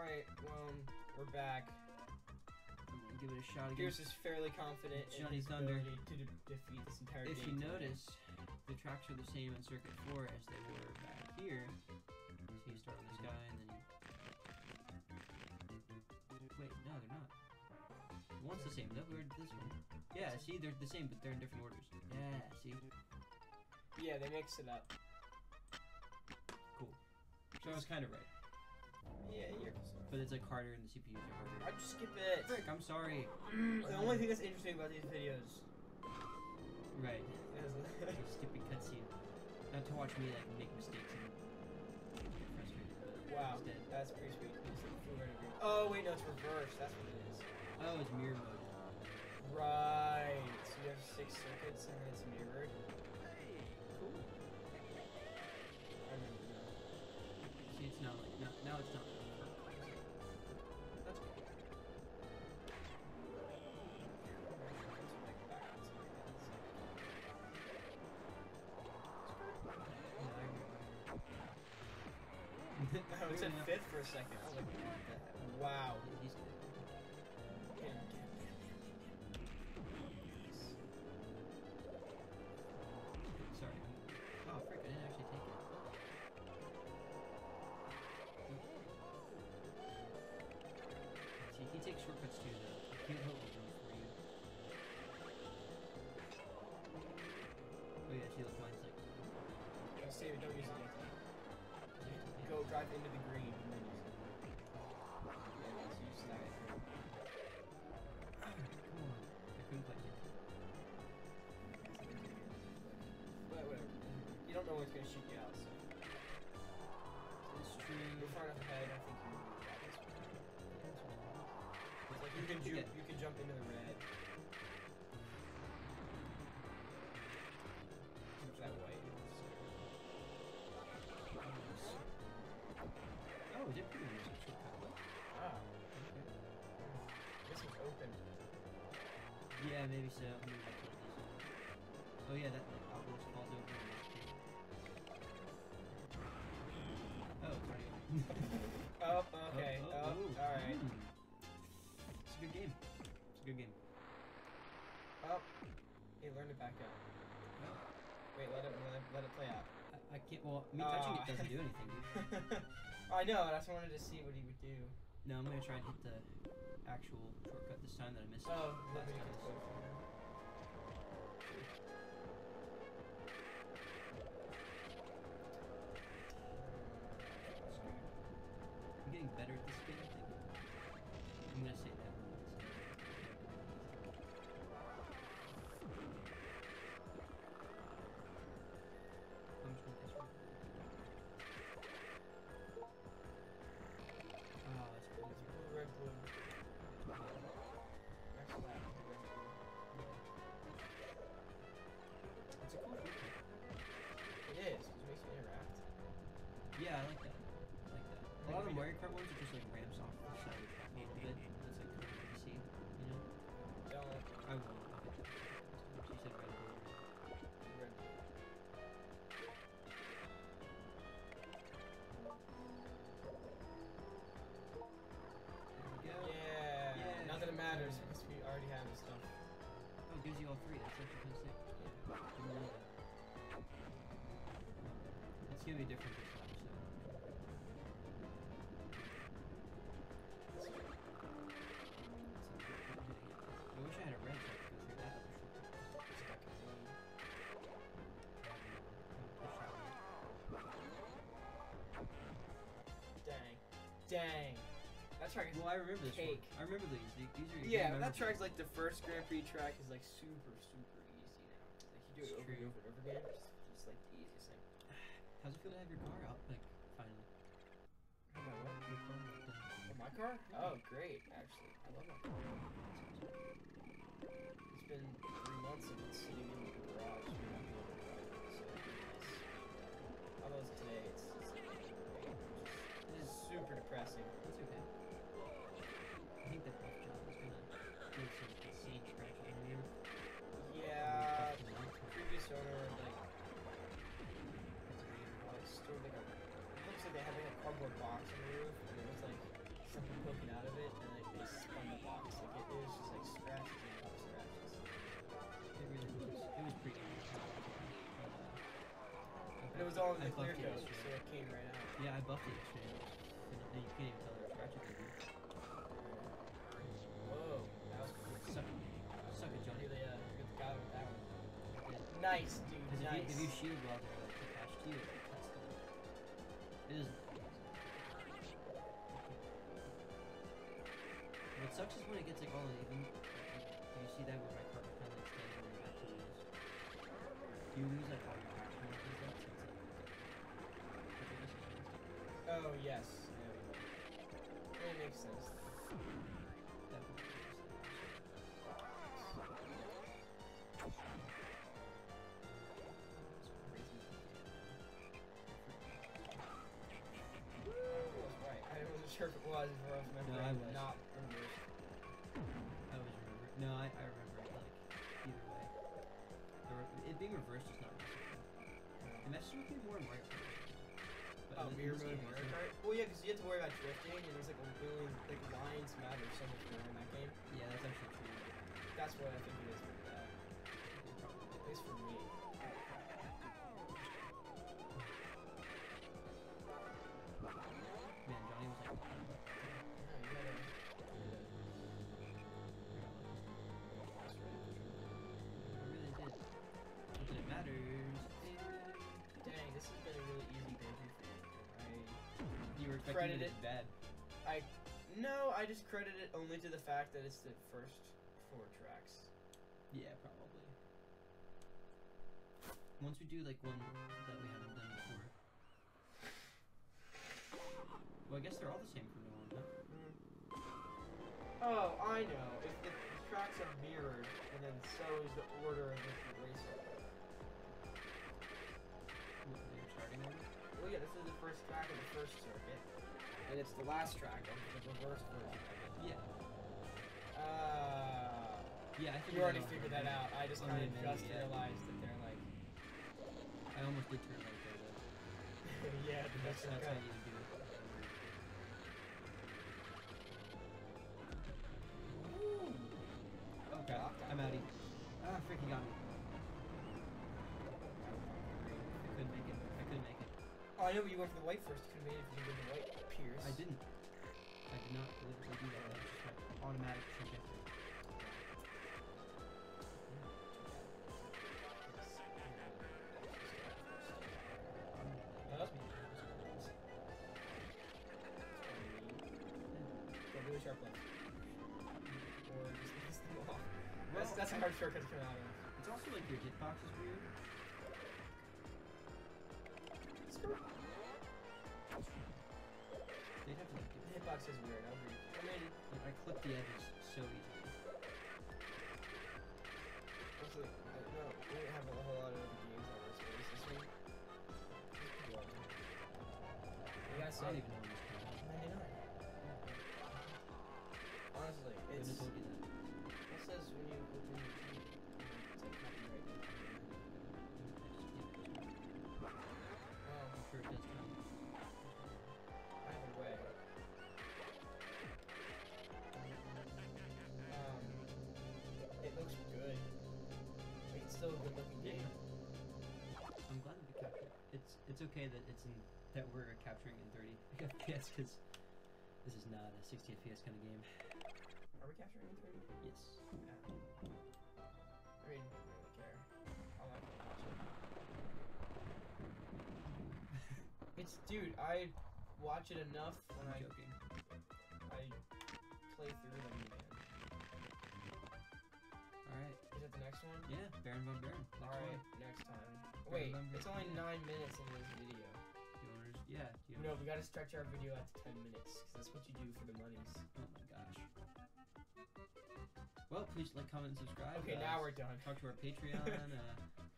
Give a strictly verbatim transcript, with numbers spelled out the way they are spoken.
Alright, well, we're back. I'm gonna give it a shot again. Pierce is fairly confident in Johnny his Thunder. ability to de defeat this entire game. If you notice, the tracks are the same in Circuit four as they were back here. So you start on this guy and then you... Wait, no, they're not. One's the same, though. Where'd this one? Yeah, see, they're the same, but they're in different orders. Yeah, see? Yeah, they mix it up. Cool. So I was kind of right. Yeah, you're close. But it's like harder and the C P Us are harder. I'd just skip it. Frick, I'm sorry. The only thing that's interesting about these videos. Right. Is Like stupid cutscene. Not to watch me like make mistakes and get frustrated. But wow, instead. that's pretty sweet. You just like flew right over. Oh wait, no, it's reverse. That's what it is. Oh, it's mirror mode. Right. So you have six circuits and it's mirrored. Cool. I remember now. See, it's not like now. Now it's not. That's cool. I was at fifth for a second. I was like, what the heck? Wow. Yeah, he's good. Damn, damn, Sorry. Oh, frick, I didn't actually take it. See, he takes shortcuts too, though. He can't hold the room for you. Oh yeah, see, look, mine's like... damn. Save it, don't use it yet. Go drive into the green and then use it. Yeah, so you snag it. Come on. I couldn't play it. But whatever. You don't know what's gonna shoot you out, so. It's true. You're far enough ahead, I think you can grab this one. It's like you can, ju you can jump into the red. Jump that white. Oh, it did pretty much a shortcut. Ah, Okay. this one's open. Yeah, maybe so. Maybe that's what it is. Oh yeah, that like, outpost falls over. Oh, it's already open. Oh, okay. Oh, Oh, oh, oh. alright. Mm. It's a good game. It's a good game. Oh, hey, learn to back up. Oh. Wait, let it let it, let it play out. I, I can't. Well, me touching Oh. it doesn't do anything, dude. I know. I just wanted to see what he would do. No, I'm gonna try and hit the actual shortcut this time that I missed. Oh, let last me time. get closer. I'm getting better at this game, I think. I'm gonna say that. I'm just gonna guess one. Oh, that's cool. It's blue, red, blue. Next lap, red, blue. It's a cool feature. It is, because it makes you interact. Yeah, I like that. I like that. A lot of Mario Kart ones are just like ramps off the side of the track a little bit. That's like cool to see, you know? Don't. I won't. Okay. She said red blue. Red, blue. There we go. Yeah. Yeah. Not that it matters, because we already have the stuff. Oh, it gives you all three. That's actually kind of sick. Yeah. Didn't know that. It's gonna be different this time, so. I wish I had a red so I could go through that other shortcut. Stuck in blue. Push that Dang. Dang. That track is one. Well, I remember this cake. one. I remember these. These these are Yeah, memorable. that track's like the first Grand Prix track is like super, super easy now. Like you do It's it over true. and over and over again. It's just like the easiest thing. How's it feel to have your car out, like, finally? Oh, my what? Your car out done. Oh, my car? Oh, great, actually. I love my car. It's been three months and it's sitting in the garage. So it's nice. Although it's today, it's, it's it is super depressing. That's okay. I think the buff job is gonna do some insane scratches on you. Yeah, the previous owner, like, like stored like a, it looks like they had like a cardboard box on the roof, and it was like something poking out of it, and like they spun the box. Like it, it was just like scratches and top scratches. It really was. It was pretty good. And it was all in I the clear buffed it coat, so yesterday. it came right out. Yeah, I buffed it yesterday. And and you can't even tell there were scratches in it. Whoa, that was cool. Suck it. Suck it, Johnny. You're the, uh, you're the guy with that one. Nice, dude, Because if, nice. you, if you shield while they're like attached to you, it cuts them. It is. What sucks is when it gets like all uneven. Do you see that where my carpet kind of like stands on your back to lose? You lose like all your action when it does that, so it's like. Oh, yes. There we go. It makes sense. Definitely. Right. I wasn't sure if it was, or else my No, brain I was was. not reversed. I always remember. No, I, I remember it like either way. The re it being reversed is not necessary. It messes with me more and more. But Oh, in mirror this mode game, Mario it's not- Kart? Well, yeah, because you have to worry about drifting, and there's like a million, like lines matter so much more in that game. Yeah, that's actually true. That's what I think it is with that. Probably. At least for me. Man, Johnny was like. Yeah, you gotta. I really did. Not that it matters. Dang, this has been a really easy debut for you. You were expecting Credit it it. to be bad. I, I, no, I just credit it only to the fact that it's the first four tracks. Yeah, probably. Once we do like one that we haven't done before. Well, I guess they're all the same from now on, huh? Mm. Oh, I know. If the tracks are mirrored, and then so is the order of which you race it. What, your starting order? Well, yeah, this is the first track of the first circuit, and it's the last track of the reverse version of it. Yeah. Uh, Yeah, I you figured already out figured on that the- out. I just on kind the of menu, just yeah. realized that they're like, I almost did turn right there though. yeah, the That's, next that's how track. you do it. Ooh. Okay, I'm outie. Ah, freaking got me. I couldn't make it. I couldn't make it. Oh, I know, but you went for the white first. You could have made it if you did the white, Pierce. I didn't. I did not deliberately do that. That was just my automatic trajectory. No, that's me. Go really sharp left. Or just miss them off. That's, that's a hard shortcut to come out of. It's also like your hitbox is weird. Skirt. They'd have to like The do hitbox is weird, I'll agree. I mean, like, I clip the edges so easily. also, I don't know, we don't have a whole lot of other games on this space. This one, you I gotta say, don't even know when this came out. ninety-nine. Honestly, Couldn't it's, have told you that. it says when you open your T V, it's like copyright. Well, I'm sure it does count. either way. Um, it looks good. Like, it's still a good looking game. I'm glad that we captured it. It's it's okay that it's in that we're capturing in thirty F P S because this is not a sixty F P S kind of game. Are we capturing in thirty? Yes. Yeah. I mean, I don't really care. I'll have to watch it. It's, dude, I watch it enough when I, I'm joking. I play through them, man. Alright. Is that the next one? Yeah, Baron von Baron. Next Alright, one. next time. Baron Wait, von it's Baron. only Yeah. nine minutes into this video. Do you wanna just, yeah. Do you No, wanna, we gotta stretch our video out to ten minutes, because that's what you do for the monies. oh my gosh. Well, please like, comment, and subscribe. Okay, uh, now we're done. Talk to our Patreon. uh,